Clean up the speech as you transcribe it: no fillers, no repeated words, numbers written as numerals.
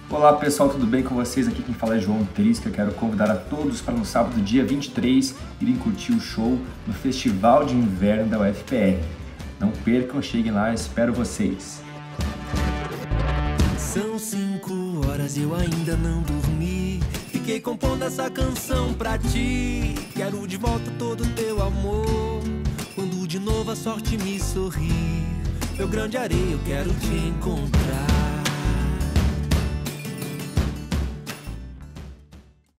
Olá pessoal, tudo bem com vocês? Aqui quem fala é João Trisca. Quero convidar a todos para no sábado, dia 23, irem curtir o show no Festival de Inverno da UFPR. Não percam, cheguem lá, espero vocês. São 5 horas e eu ainda não dormi. Fiquei compondo essa canção pra ti. Quero de volta todo teu amor. Quando de novo a sorte me sorrir, meu grande areia, eu quero te encontrar.